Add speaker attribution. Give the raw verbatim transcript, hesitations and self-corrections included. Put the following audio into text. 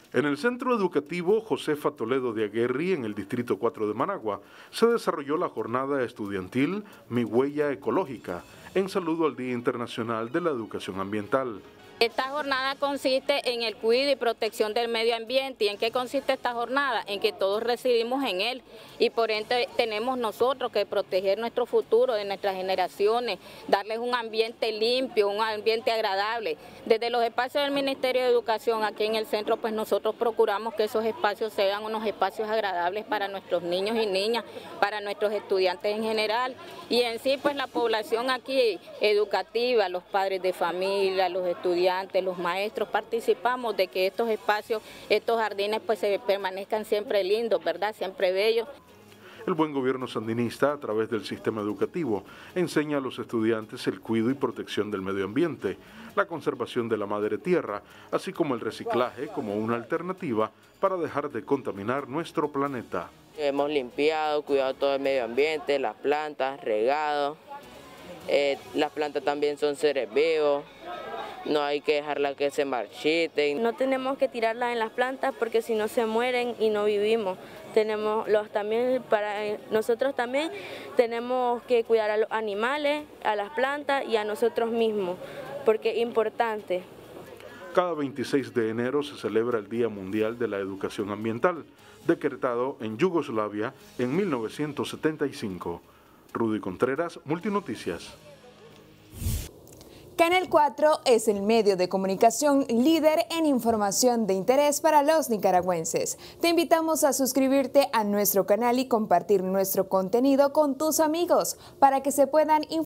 Speaker 1: En el Centro Educativo Josefa Toledo de Aguerri, en el Distrito cuatro de Managua, se desarrolló la jornada estudiantil Mi Huella Ecológica, en saludo al Día Internacional de la Educación Ambiental.
Speaker 2: Esta jornada consiste en el cuidado y protección del medio ambiente. ¿Y en qué consiste esta jornada? En que todos residimos en él y por ende tenemos nosotros que proteger nuestro futuro, de nuestras generaciones, darles un ambiente limpio, un ambiente agradable. Desde los espacios del Ministerio de Educación aquí en el centro, pues nosotros procuramos que esos espacios sean unos espacios agradables para nuestros niños y niñas, para nuestros estudiantes en general y en sí pues la población aquí educativa, los padres de familia, los estudiantes, los maestros, participamos de que estos espacios, estos jardines pues se permanezcan siempre lindos, ¿verdad? Siempre bellos.
Speaker 1: El buen gobierno sandinista, a través del sistema educativo, enseña a los estudiantes el cuidado y protección del medio ambiente, la conservación de la madre tierra, así como el reciclaje como una alternativa para dejar de contaminar nuestro planeta.
Speaker 3: Hemos limpiado, cuidado todo el medio ambiente, las plantas, regado, eh, las plantas también son seres vivos. No hay que dejarla que se marchiten.
Speaker 4: No tenemos que tirarla en las plantas porque si no se mueren y no vivimos. Tenemos los también para nosotros también tenemos que cuidar a los animales, a las plantas y a nosotros mismos, porque es importante.
Speaker 1: Cada veintiséis de enero se celebra el Día Mundial de la Educación Ambiental, decretado en Yugoslavia en mil novecientos setenta y cinco. Rudy Contreras, Multinoticias.
Speaker 5: Canal cuatro es el medio de comunicación líder en información de interés para los nicaragüenses. Te invitamos a suscribirte a nuestro canal y compartir nuestro contenido con tus amigos para que se puedan informar.